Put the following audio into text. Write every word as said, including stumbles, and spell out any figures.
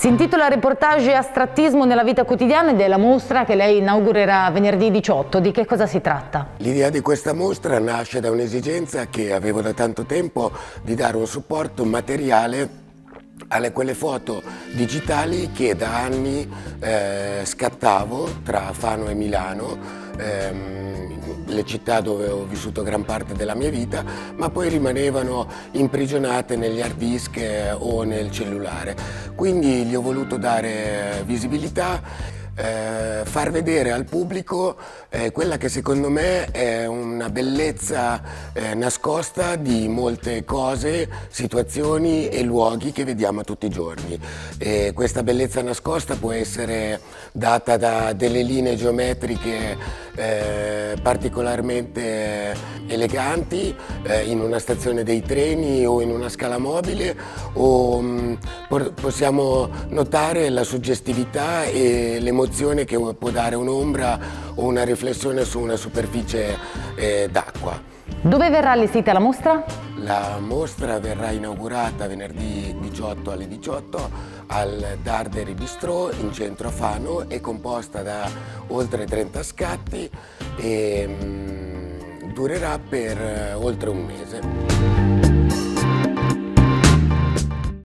Si intitola Reportage Astrattismo nella vita quotidiana ed è la mostra che lei inaugurerà venerdì diciotto. Di che cosa si tratta? L'idea di questa mostra nasce da un'esigenza che avevo da tanto tempo di dare un supporto materiale alle quelle foto digitali che da anni eh, scattavo tra Fano e Milano, ehm, le città dove ho vissuto gran parte della mia vita, ma poi rimanevano imprigionate negli hard disk eh, o nel cellulare. Quindi gli ho voluto dare visibilità, Eh, far vedere al pubblico eh, quella che secondo me è una bellezza eh, nascosta di molte cose, situazioni e luoghi che vediamo tutti i giorni. E questa bellezza nascosta può essere data da delle linee geometriche eh, particolarmente eleganti eh, in una stazione dei treni o in una scala mobile, o mh, possiamo notare la suggestività e l'emozione che può dare un'ombra o una riflessione su una superficie eh, d'acqua. Dove verrà allestita la mostra? La mostra verrà inaugurata venerdì diciotto alle diciotto al Darderi Bistrò in centro a Fano, è composta da oltre trenta scatti e mh, durerà per eh, oltre un mese.